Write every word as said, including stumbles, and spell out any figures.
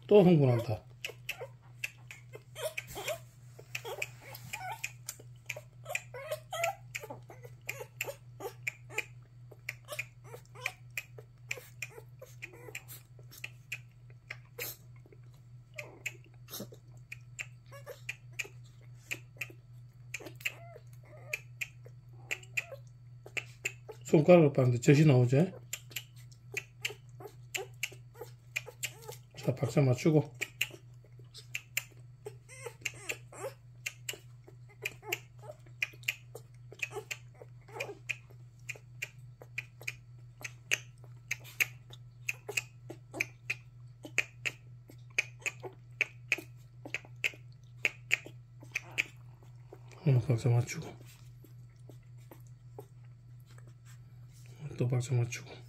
또 흥분한다. 손가락을 빠는데 젖이 나오지? 자, 박자 맞추고. 응, 박자 맞추고. 또 박자 맞추고.